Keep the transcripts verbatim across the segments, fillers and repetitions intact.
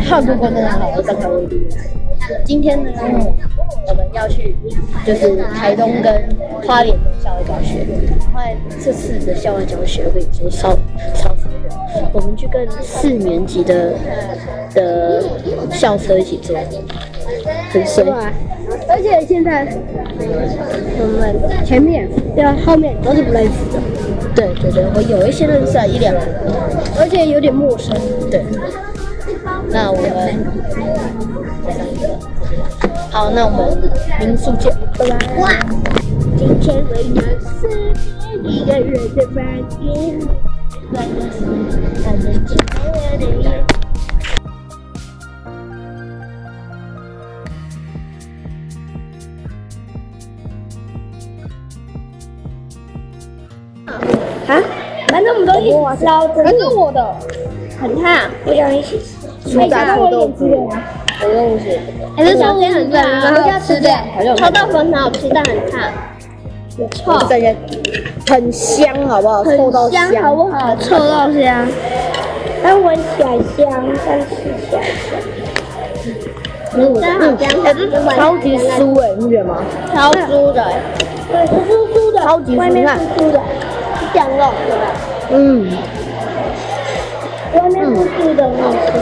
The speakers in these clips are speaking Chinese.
哈喽，观众大家好，我是张凯威。今天呢，我们要去就是台东跟花莲的校外教学。后来这次的校外教学，我跟你说超超扯的，我们去跟四年级的的校车一起坐，很衰。 而且现在我们前面对啊，后面都是不认识的。 对对对，我有一些认识啊，一两个， 而且有点陌生。 对。那我们好，那我们民宿见，拜拜。哇， 今天为了思念一个人的房间， 还能进来我的眼。 啊，反正我们都一起烧，这是我的，很烫，我想一起吃。 酥炸臭豆腐，我用是， 还是烧天很烫，然后要吃的，臭豆腐很好吃，但很烫，有臭， 感觉很香，好不好？臭到香，好不好？臭到香，但闻起来香，但吃起来香。 嗯嗯，哎，这超级酥哎，你觉得吗？ 超酥的，对，是酥酥的， 超级酥， 你看，酥的，是酱肉，对吧？ 嗯。 外面酥酥的很好吃。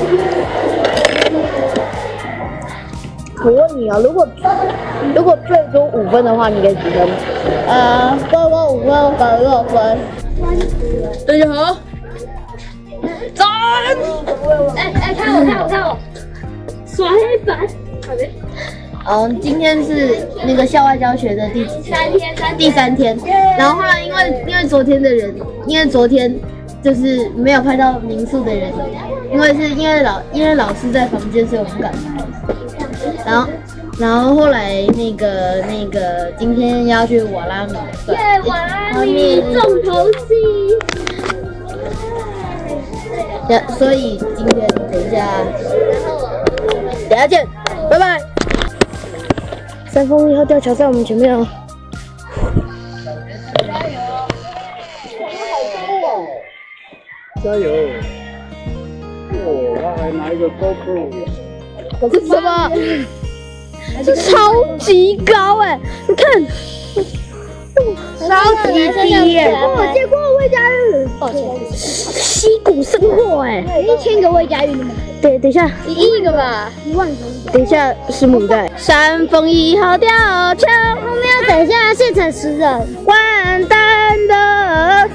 我问你啊，如果如果最多五分的话，你给几分？ 呃，给我五分，给六分。 大家好，赞！ 哎哎，看我，看我，看我，刷黑板。 嗯，今天是那个校外教学的第几天？ 三天，三第三天。然后后来因为因为昨天的人，因为昨天。就是没有拍到民宿的人，因为是因为老因为老师在房间，所以我不敢拍。然后然后后来那个那个今天要去瓦拉米， 耶，瓦拉米重头戏。 对，所以今天等一下，等一下见，拜拜。三峰一号吊桥在我们前面哦。 加油！哦，他还拿一个 GoPro。 这是什么？这超级高哎！你看，超级低耶！ 我见过魏佳玉，抱歉， 溪谷生活哎， 一千个魏佳玉的吗？ 对，等一下， 一亿个吧，一万个。 等一下是母带。山峰一号吊桥， 后面要等一下现场十人， 完蛋的。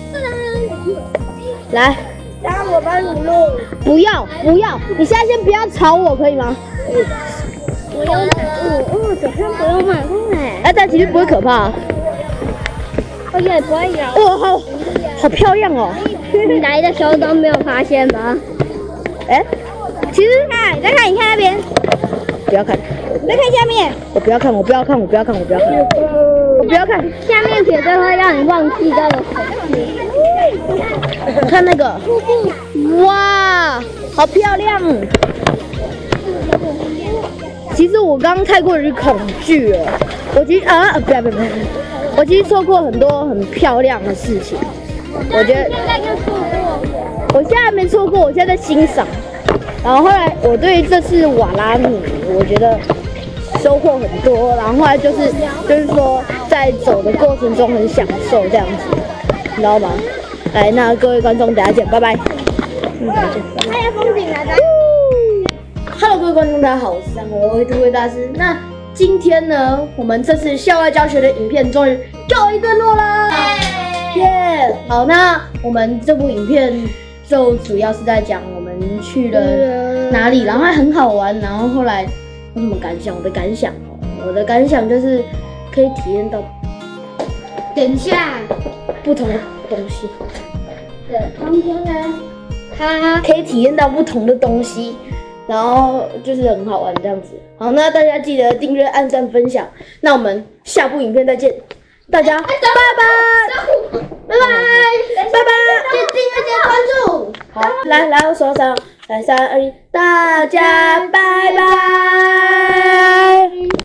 来， 让我帮你录。 不要不要，你现在先不要吵我，可以吗？ 我有哦哦，早上不用买空哎。 哎，但其实不会可怕。 而且不会咬。 哇，好好漂亮哦！ 你来的时候都没有发现吗？ 哎，其实看，再看，你看那边。 不要看。 你再看下面。 我不要看，我不要看，我不要看，我不要看。我不要看。 下面绝对会让你忘记掉的恐惧。 看那个，哇，好漂亮！其实我刚刚太过于恐惧了，我其实啊，不要不要不要，我其实做过很多很漂亮的事情，我觉得现在就错过， 我现在还没错过，我现在在欣赏。然后后来我对这次瓦拉米，我觉得收获很多，然后后来就是就是说在走的过程中很享受这样子，你知道吗？来，那各位观众，等下见，拜拜。嗯，再见。 看下风景来的。 Hello， 各位观众，大家好，我是三位微图微大师。那今天呢，我们这次校外教学的影片终于告一段落啦！耶、yeah ！好，那我们这部影片就主要是在讲我们去了哪里，然后还很好玩，然后后来有什么感想？我的感想哦，我的感想就是可以体验到， 等一下， 不同的东西。 对，冬天呢，它可以体验到不同的东西，然后就是很好玩这样子。好，那大家记得订阅、按赞、分享。那我们下部影片再见，大家拜拜，拜拜，拜拜， 订阅加关注。 好，来来，我数到三，来三二一，大家拜拜。